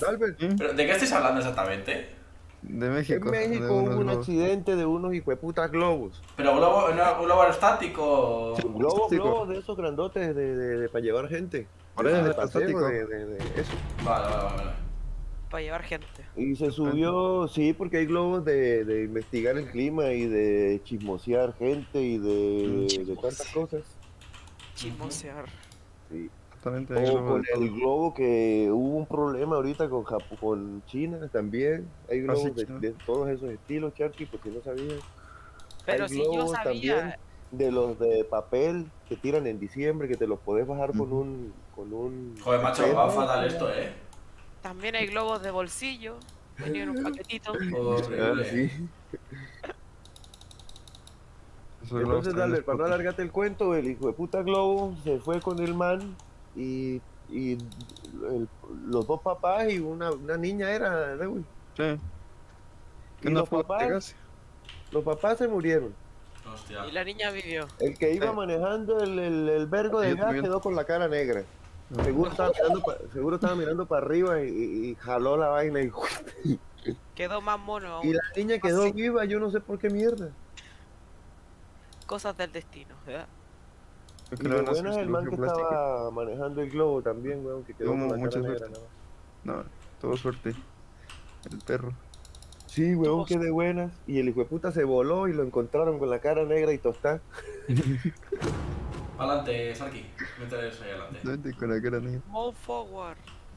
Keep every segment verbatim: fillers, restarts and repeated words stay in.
Albert. ¿Mm? ¿Pero de qué estáis hablando exactamente? De México. En México de hubo unos un globos. accidente de unos hijueputas globos. ¿Pero globo, no, un globo aerostático? Sí, globos, estático. globos de esos grandotes de, de, de, para llevar gente. Por De, eso, de es paseo, estático. de, de, de eso. Vale, vale, vale, vale. Para llevar gente. Y se subió, sí, porque hay globos de, de investigar el clima y de chismosear gente y de, de tantas cosas. Chismosear. Sí. Exactamente. hay O globos con de todo. el globo que hubo un problema ahorita con Japón, con China también. Hay Ah, sí, globos de, China. de todos esos estilos, Charky, por si no sabías. Pero Hay si yo globos sabía. también de los de papel que tiran en diciembre, que te los podés bajar con Ujú. un... Con un Joder, macho, espejo. va fatal esto, ¿eh? También hay globos de bolsillo. Venían en un paquetito. Horrible. Ah, sí. Esos globos Entonces, también dale, los para no putos. alargarte el cuento, el hijo de puta globo se fue con el man y, y el- los dos papás y una, una niña era, ¿no, güey? Sí. Y ¿Una los fuga de papás, gas? los papás se murieron. Hostia. Y la niña vivió. El que iba Sí. manejando el, el, el vergo de Yo gas también. quedó con la cara negra. No. Seguro estaba mirando, pa- seguro estaba mirando para arriba y, y- y jaló la vaina y, Quedó más mono aún. y la niña quedó Así. viva, yo no sé por qué mierda. Cosas del destino, ¿verdad? Yo Y creo lo que van a hacer bueno es el man que cirugía plástica. estaba manejando el globo también, weón, que quedó Tuvo con la mucha cara negra suerte. nada más. No, tuvo suerte. El perro. Sí, weón, Tuvo qué de buenas. Y el hijo de puta se voló y lo encontraron con la cara negra y tostada. Adelante, Sarki. Métele eso ahí adelante. Vete con la cara negra. Move forward.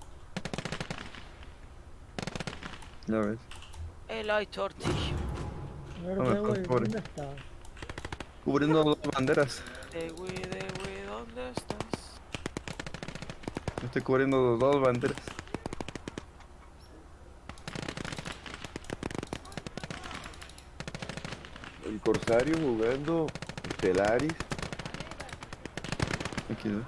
Ya ves. El hay tortillo. A ver, Vamos, qué güey, pobre. ¿dónde estás? Cubriendo dos banderas. De güey, de güey, ¿dónde estás? Estoy cubriendo dos banderas. El Corsario jugando Stellaris. Aquí, ¿no?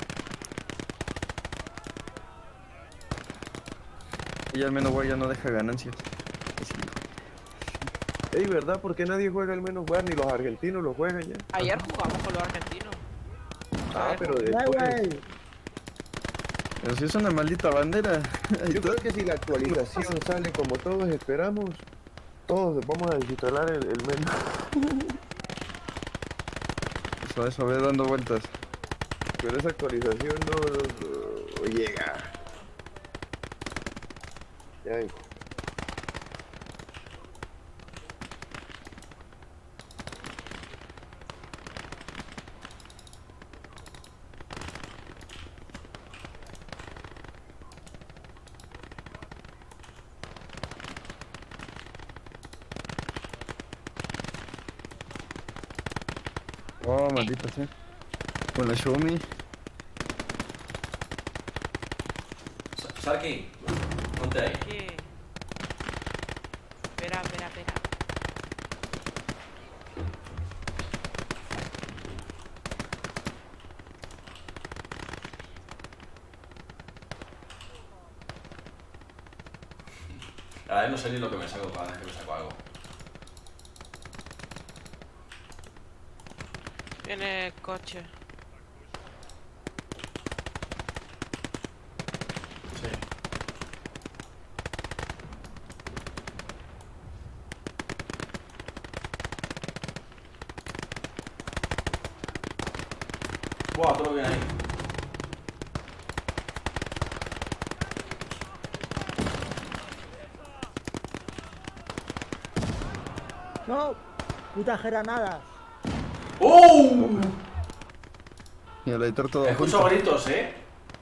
Y al menos ya no deja ganancias. Así. Ey, ¿verdad? ¿Por qué nadie juega el menos jugar? Ni los argentinos lo juegan ya. Ayer jugamos con los argentinos. Ah, pero Ya, después... güey. Pero si es una maldita bandera. Ahí Yo está. creo que si la actualización sale como todos esperamos, todos vamos a desinstalar el, el menos. Eso, eso, ve dando vueltas. Pero esa actualización no, no- no llega. Ya, hijo. Oh, maldita sea. Con la Xiaomi. Sa- Sarki, ponte ahí. ¿Qué? Espera, espera, espera. La verdad no sé ni lo que me saco cada vez que me saco algo. Viene el coche. Sí. Buah, todo bien ahí. No, putas granadas. ¡Oh! Y el editor todo Escucho junto. gritos, eh.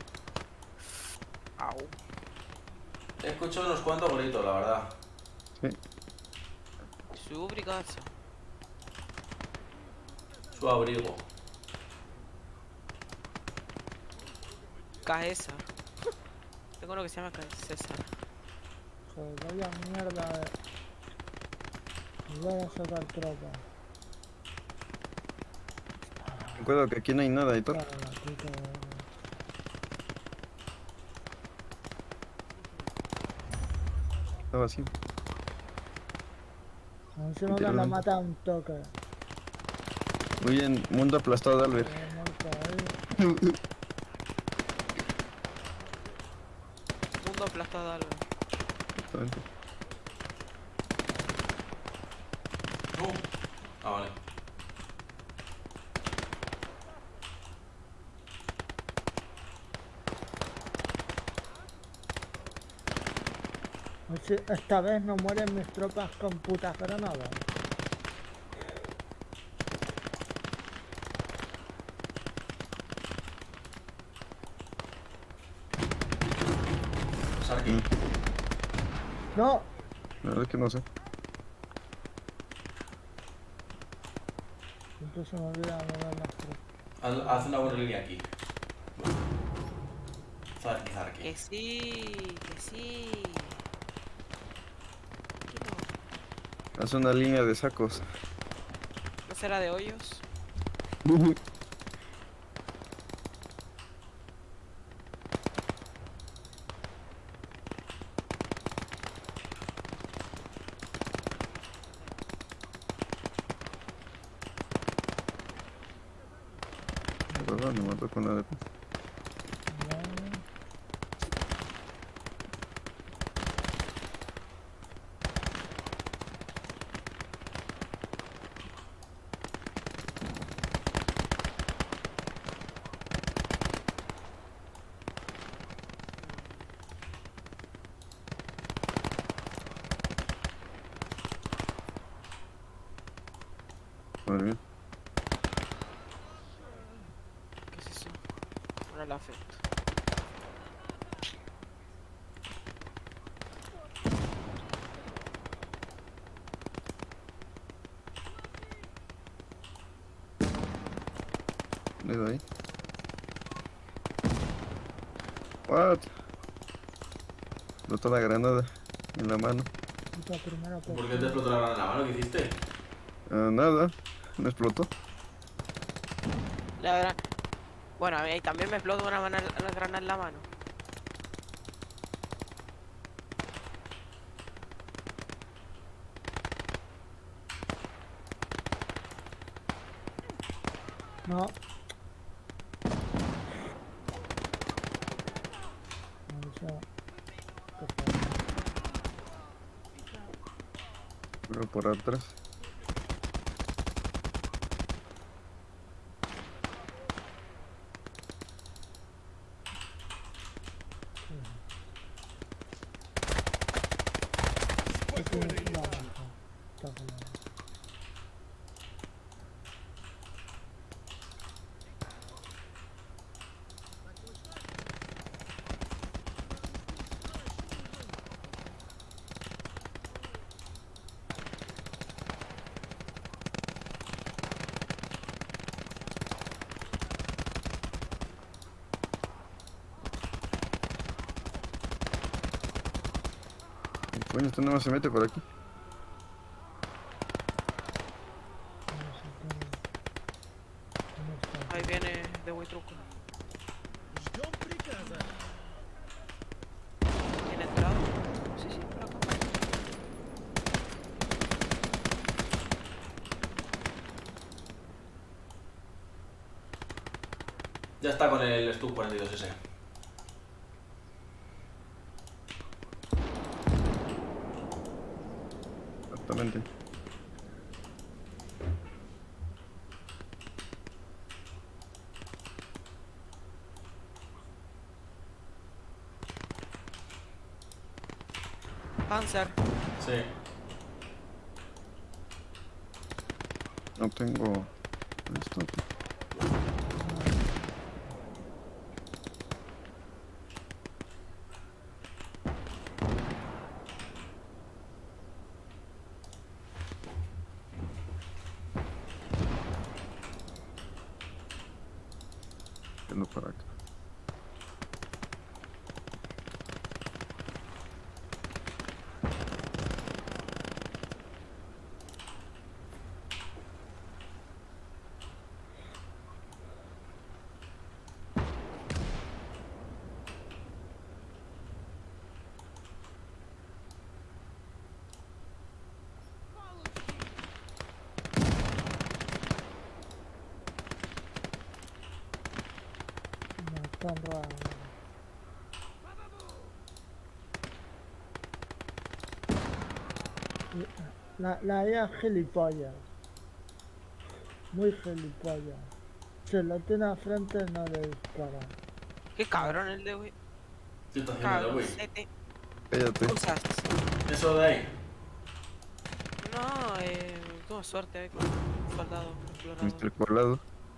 Au. Escucho unos cuantos gritos, la verdad. Sí. Su brigazzo. Su abrigo. César. Tengo uno que se llama César. Joder, vaya mierda. de- Voy a sacar tropa. Recuerdo que aquí no hay nada, editor. Para la puta madre. Estaba así. A mí se me que la mata un toque. Muy bien, mundo aplastado de Albert. He muerto ahí. Mundo aplastada algo. Exactamente. No. Ah, vale. A ver si esta vez no mueren mis tropas con putas granadas. Sarki. Mm, No, La verdad es que no sé. siempre se me olvida mover las tropas. Haz, haz una buena línea aquí. Zarki, Zarki. Que sí, que sí. Aquí no. Haz una línea de sacos. ¿No será de hoyos? La verdad, no mato con nada. No. Muy bien. ¿Qué es eso? Un afecto. Le doy. What? Explotó la granada en la mano. Puta primera ¿Por qué te persona. explotó la granada en la mano? ¿Qué hiciste? Ah, nada, no explotó. La verdad. Bueno, a mí también me explotó una mano, la grana en la mano. No. Maldición. Qué feo. Pero por atrás. ¿Qué tienes? No, no, está como- Coño, esto no se mete por aquí. no sé cómo- cómo está. Ahí viene de Huitruco. ¿Tiene entrado? Sí, sí, por acá. Ya está con el Stu cuarenta y dos ese. Exactamente. Panzer. Sí. No tengo esto. Yendo para acá. Me están robando. La, la I A es gilipollas. Muy gilipollas. Se lo tiene a frente y no le dispara. Qué cabrón el de Wii. ¿Qué estás haciendo de Wii? Cabroncete. Cállate. Usas. Eso de ahí. No, eh, tuvo suerte ahí con un soldado explorador. mister Colado.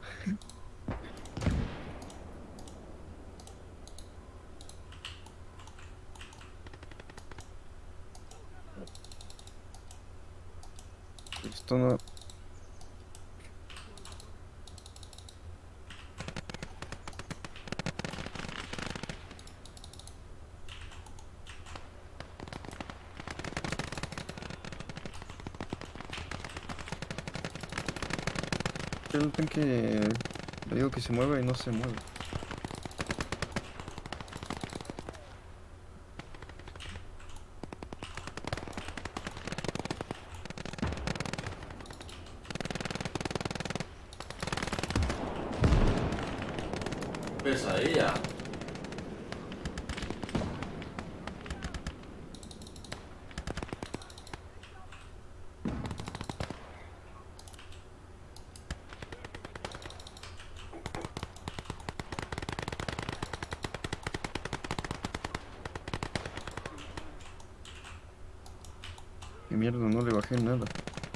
Esto no. El tanque le digo que se mueve y no se mueve. Pesadilla. Que mierda, no le bajé nada.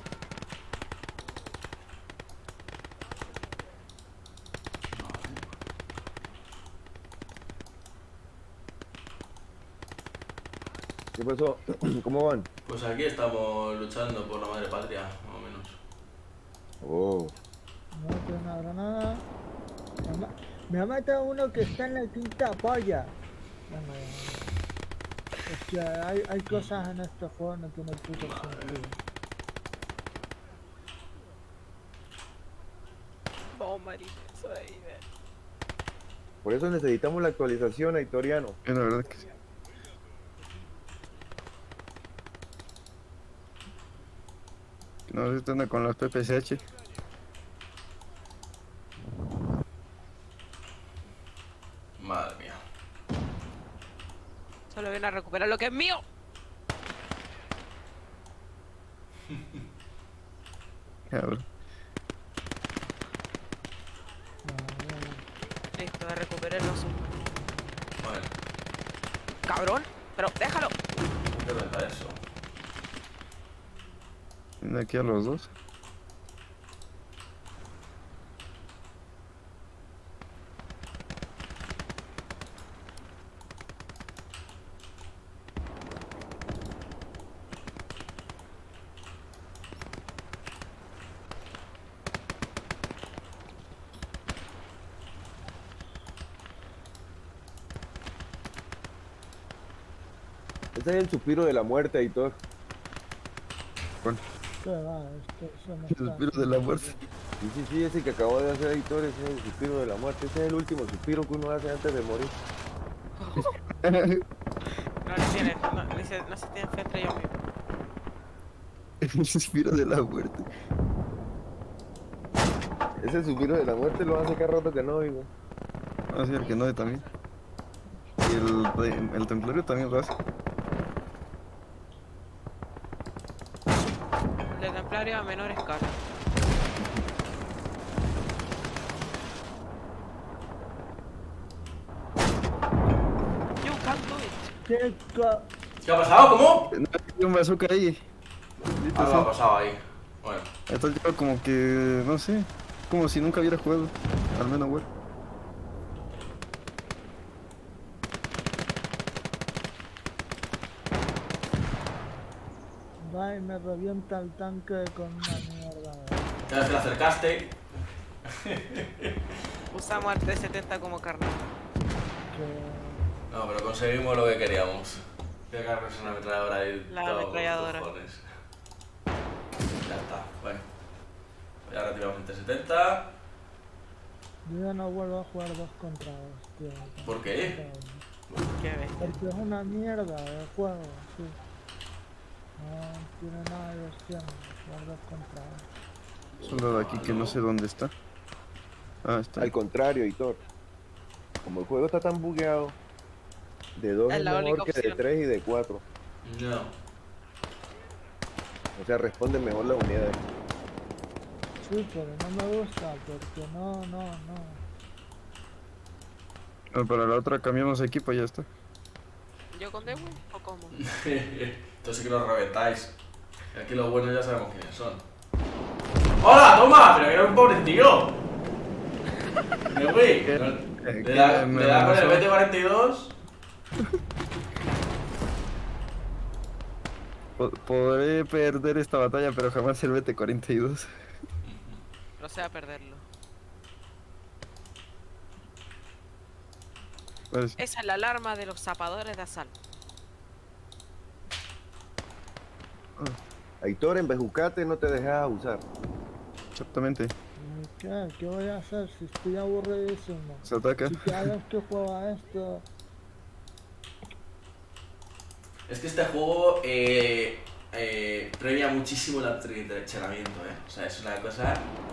¿Qué pasó? ¿Cómo van? Pues aquí estamos luchando por la madre patria, más o menos. Oh, No tengo una granada. Me ha, me ha matado uno que está en la quinta polla. Venga, ya. Es que hay, hay cosas en este juego que no tienen puto sentido. Oh, marito, eso de ahí, ve. por eso necesitamos la actualización, Aitoriano. Es la verdad que sí. No, esto anda con las P P C H. Madre mía. Solo viene a recuperar lo que es mío. Cabrón. Listo, de recuperar los suyos. Bueno, Cabrón, pero déjalo. ¿qué renta eso? Viene aquí a los dos. Ese es el suspiro de la muerte, Aitor. Bueno, ¿Qué va? Esto eso no el está. suspiro de la muerte. Sí, sí, sí, ese que acabó de hacer Aitor, ese es el suspiro de la muerte. Ese es el último suspiro que uno hace antes de morir. No le tiene, no, ni se, no se tiene fe entre ellos mismos. El suspiro de la muerte. Ese suspiro de la muerte lo hace cada rato que no oigo. Ah, sí, el que no también. Y el, el templario también lo hace. El de templario a menor escala. You can't do it. ¿Qué co- ¿Qué ha pasado? ¿Cómo? No, hay un bazooka ahí. Maldito Algo sea. ha pasado ahí. Bueno, Esto lleva como que, no sé, como si nunca hubiera jugado. Al menos, güey. va y me revienta el tanque con una mierda? ya te acercaste. Usamos al trescientos setenta como carnal. Que... No, pero conseguimos lo que queríamos. Que agarres una ametralladora y La todos los ametralladora. cojones. Ya está, bueno. Ya retiramos el T setenta. Yo ya no vuelvo a jugar dos contra dos, tío. ¿Por qué? Qué bestia. Porque es una mierda de juego, sí. No tiene nada de diversión jugar dos contra dos. Solo de aquí que no sé dónde está. Ah, está. Al contrario, Aitor. Como el juego está tan bugueado, de dos Es es la mejor única que de opción. tres y de cuatro. No. O sea, responden mejor las unidades. Sí, pero no me gusta porque no, no, no. No, para la otra cambiamos equipo y ya está. ¿Yo con Dewey o cómo? Entonces que los reventáis. Y aquí los buenos ya sabemos quiénes son. ¡Hola, toma! Pero que era un pobre tío. Me voy. Eh, Le da, que me le da con el amenazó. B T cuarenta y dos. Po- Podré perder esta batalla, pero jamás el B T cuarenta y dos. No sea perderlo. Pues, Esa es la alarma de los zapadores de asalto. Aitor, en Bejucate no te dejas usar. exactamente. ¿Qué? ¿Qué voy a hacer si estoy aburridísimo? Se ataca. Si cada vez que juego a esto... Es que este juego eh, eh, premia muchísimo el entrenamiento, ¿eh? O sea, es una cosa...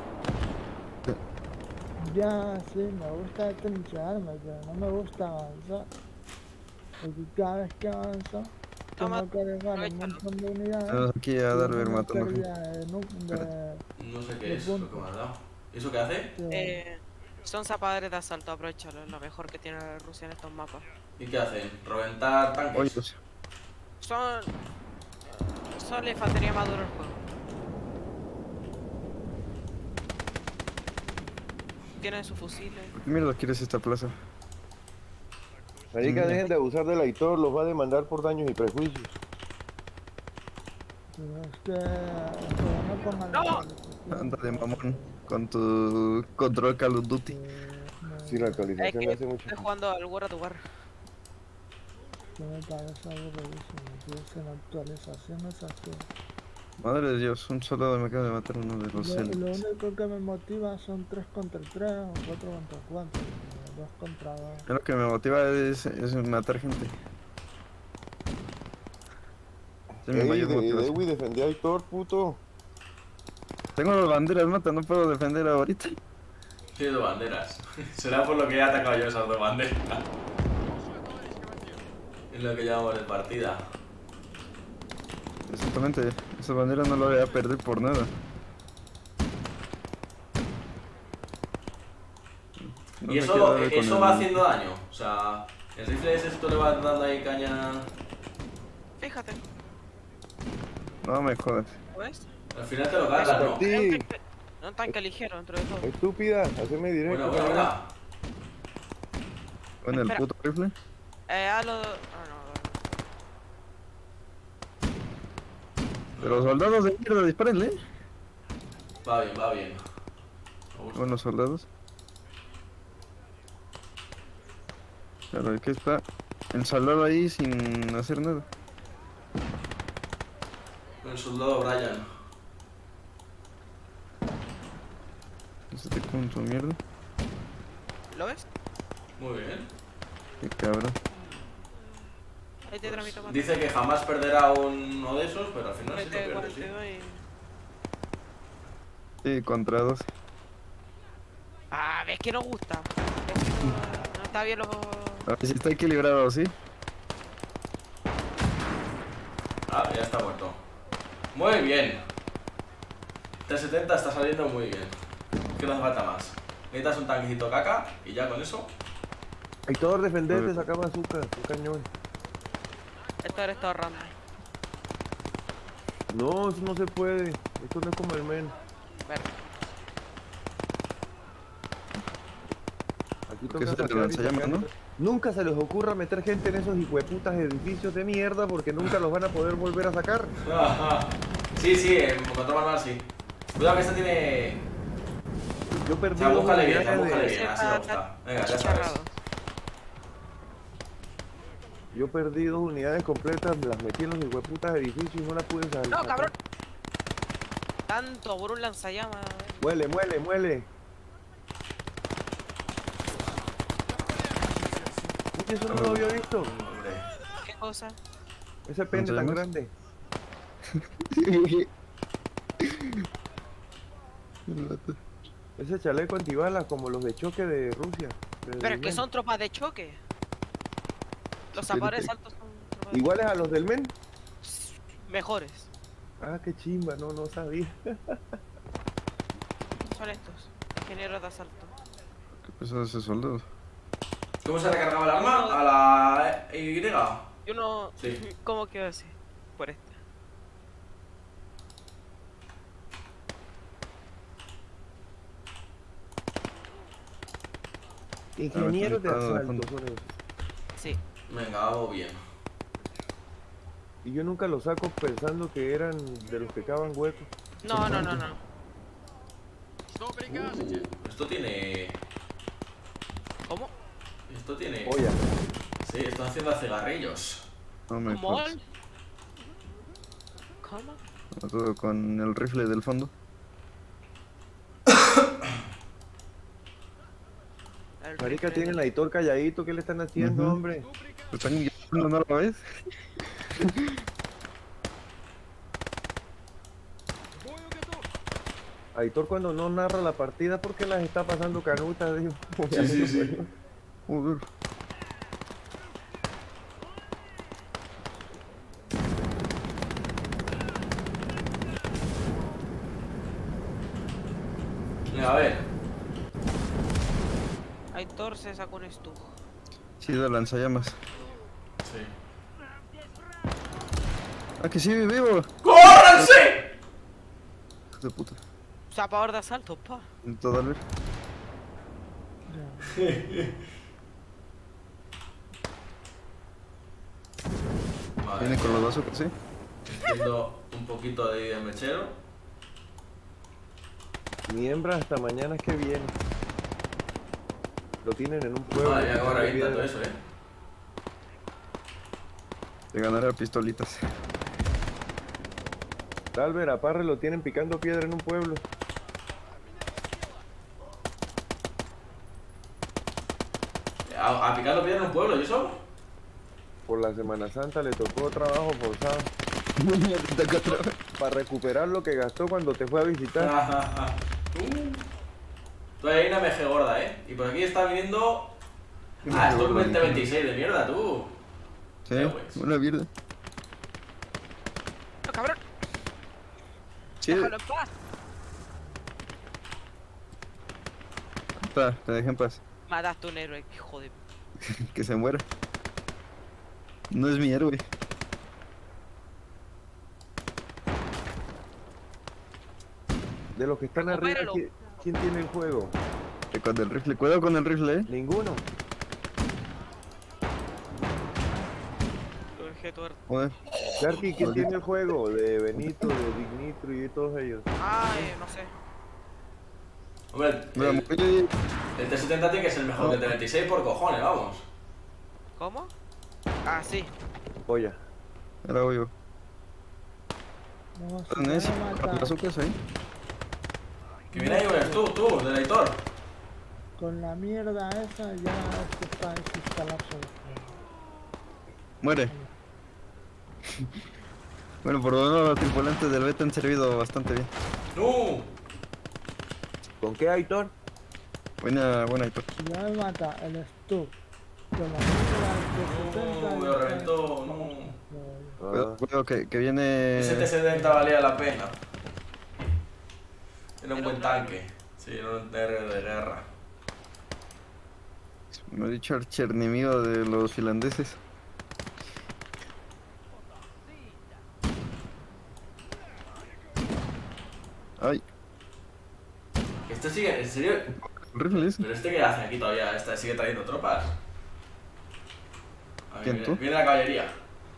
Ya, sí, me gusta trincharme, pero no me gusta avanzar. Porque cada vez que avanzo, Toma, tengo que dejar un aprovechalo. montón de unidades. Vamos aquí a y Darver una matando gente. pérdida de nu- de- No sé de qué es lo que puntos. me ha dado. ¿Y eso qué hace? de- Eh, son zapadores de asalto, aprovechalo, es lo mejor que tiene Rusia en estos mapas. ¿Y qué hacen? ¿Reventar tanques? Hoyos. Son... Son la infantería madura del juego. Tienen sus fusiles. ¿Por qué mierda quieres esta plaza? Marica, Mm. dejen de abusar del Aitor, los va a demandar por daños y prejuicios. pero es que... pero no pongan la ¡No! actualización. Anda de mamón con tu control Call of Duty. Eh, no, Sí, la Es actualización que hace mucho estoy jugando al War at War. que me parece aburridísimo. Que hacen actualizaciones así. Madre de Dios, un soldado me acaba de matar uno de los Lo, lo Zenits. único que me motiva son tres contra tres o cuatro contra cuatro. dos contra dos. Lo que me motiva es, es matar gente. Es mi Ey, mayor de, motivación. Dewi, defendí a Aitor, puto. Tengo las banderas, mata, no puedo defender ahorita. Tiene dos banderas. Será por lo que he atacado yo esas dos banderas. Es lo que llamamos de partida. Exactamente, esa bandera no la voy a perder por nada. No Y me eso, quiero dar con eso el- va haciendo daño. O sea, el rifle ese esto le va dando ahí caña. Fíjate, No me jodas. ¿lo ves? Al final te lo cargas, ¿no? Sí. Es un tanque, es un tanque ligero dentro de todo. Estúpida, haceme directo. Buena, buena, buena. Con el Espera. puto rifle. Eh, hazlo... Ah, no, Pero soldados de mierda, dispárenle. Va bien, va bien. Me gusta. Buenos soldados. Claro, es que está el soldado ahí sin hacer nada. El soldado Brian. Este con su mierda. ¿lo ves? Muy bien. Qué cabrón. Ahí te tramito más. Dice que jamás perderá uno de esos, pero al final sí lo Vete pierde, cuarenta sí. y dos y... Sí, contra dos. Ah, ves que no gusta. Ves que no, no está bien los... A ver si está equilibrado, ¿sí? Ah, ya está muerto. Muy bien. trescientos setenta está saliendo muy bien. Que no hace falta más. Necesitas un tanquecito caca y ya con eso. Aitor, defendete, sacaba azúcar, un cañón. Esto eres todo ahorrando. No, eso no se puede. Esto no es como el men. Ver. Aquí Porque toca eso te sacar lo y enseñamos, sacar. ¿no? Nunca se les ocurra meter gente en esos hijueputas edificios de mierda porque nunca los van a poder volver a sacar. Sí, sí, en control manual sí. Cuidado que este tiene. Yo perdí O sea, dos búscale bien, unidades búscale de- bien, así me gusta. Venga, ya sabes. Chicharrado. Yo perdí dos unidades completas, las metí en los hijueputas edificios y no las pude salir. No, cabrón. Tanto por un lanzallamas. Muele, muele, muele. Uy, eso no lo había visto. Hombre. ¿Qué cosa? Ese pene tan ¿Sabemos? grande. Ese chaleco antibalas como los de choque de Rusia. de- Pero es del que men. son tropas de choque. Los Sí, zapadores sí. altos son tropas de ¿Iguales a los del men? mejores. Ah, qué chimba, no, no sabía. Son estos. Ingenieros de asalto. ¿Qué pesado ese soldado? ¿Cómo se recargaba el arma? ¿A la Y? Yo no... Sí. ¿Cómo quedó así? Por esta. Ingenieros de Ah, está asalto fondo. son esos. Sí. Venga, hago bien. Y yo nunca los saco pensando que eran de los que cavan huecos. No, no, no, no. Uh, esto tiene... ¿Cómo? Esto tiene... Oye, Sí, están haciendo cigarrillos. No me ¿Cómo? jodas. ¿Cómo? Todo con el rifle del fondo. El marica, rifle tienen de- a Aitor calladito, ¿qué le están haciendo, Ujú. hombre? ¿Lo están guiando, no lo ves? Aitor cuando no narra la partida porque las está pasando canutas, digo. Sí, sí, sí. Joder. Venga, a ver. Aitor se sacó un stug. Sí, de lanzallamas. Sí. Ah, que sí, vivo. ¡Córranse! Hijo de puta. Zapador de asalto, pa. Todo al ver. Vale. Viene con los bazookas, ¿sí? Haciendo un poquito de mechero. Mi hembra hasta mañana es que viene. Lo tienen en un pueblo. Madre mía, cómo en revienta piedra. todo eso, eh. De ganar a pistolitas. Talver, a Parre lo tienen picando piedra en un pueblo. A, a picar los pies en un pueblo, ¿y eso? Por la Semana Santa le tocó trabajo forzado. Te toca otra vez. Para recuperar lo que gastó cuando te fue a visitar. uh. Tú hay una M G gorda, eh. Y por aquí está viniendo. Ah, esto es un veinte veintiséis de mierda, tú. Sí, Ya, pues. una mierda. ¡No, cabrón! Sí, ¡Déjalo en paz! está, te dejé en paz. Mataste a un héroe, hijo de... Que se muera. No es mi héroe. De los que están arriba, Recupéralo. ¿quién, quién tiene el juego? Que con el rifle, cuidado con el rifle, eh. Ninguno. Lo dejé tuerto. Joder. Sharky, ¿quién Maldito. tiene el juego? De Benito, de Dignitro y de todos ellos. Ay, no sé. Hombre, Mira, el, morí. el T setenta tiene que ser mejor que el T veintiséis por cojones, vamos. ¿Cómo? Ah, sí. Polla. Era obvio. No, si ¿Están van ese? a ¿Con matar las bazookas ahí? Que viene ahí un tú, tú, del editor. con la mierda esa, ya esto está desinstalarse. Muere. Bueno, por lo menos los tripulantes del beta han servido bastante bien. ¡No! ¿Con qué, Aitor? Buena, buena Aitor. Si ya me mata el stub con la mierda de No, me lo reventó, no. Ah, Cuidado, cuidado, que, que viene. Ese T setenta valía la pena. Era un buen tanque. Sí, era un T R de guerra. Me ha dicho archienemigo de los finlandeses. Ay, Este sigue, en serio. el rifle ese. Pero este que hace aquí todavía, este sigue trayendo tropas. A ver, ¿Quién, viene, tú? viene la caballería.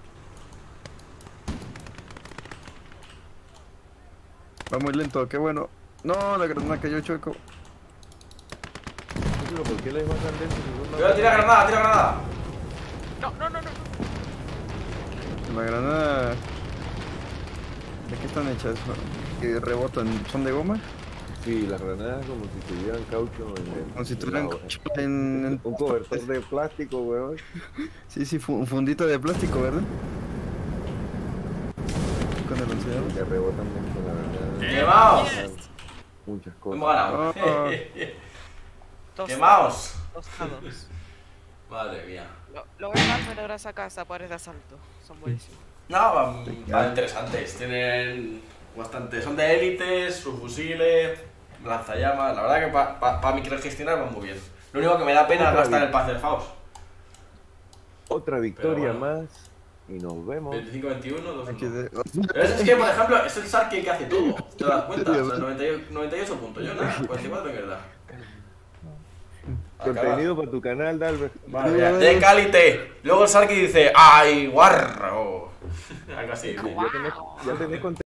Va muy lento, qué bueno. No, la granada cayó chueco. pero ¿por qué les bajan lento si son Cuidado, tira granada, tira granada. No, no, no, no. La granada. ¿De qué están hechas? Que rebotan, ¿son de goma? Sí, las granadas como si tuvieran caucho en el... Como si en tuvieran la- caucho en, en- Un cobertor de plástico, weón. Sí, sí, fu- un fundito de plástico, ¿verdad? Con el lanzador. Que rebotan mucho la granada. ¡Quemaos! Muchas Hemos cosas. ganado. Ah. Dos, ¡Quemaos! dos a dos. Madre mía. Lo, lo voy a dar, pero ahora saca zapadores de asalto. Son buenísimos. No, van, van interesantes. Tienen bastante. Son de élites, sus fusiles, lanzallamas. La verdad que para pa, pa microgestionar van muy bien. Lo único que me da pena es gastar el paz del Faust. Otra victoria bueno. más y nos vemos. veinticinco veintiuno, dos Aquí uno. de- Pero es que, por ejemplo, es el Sarki el que hace todo. ¿Te das cuenta? O sea, noventa y ocho puntos. Yo nada, cuarenta y cuatro mierda. Contenido para tu canal, Dalbert. Vale, ya. De calité. Luego el Sarki dice, ¡ay, guarro! Algo así. Ya tenés, ya tenés contenido.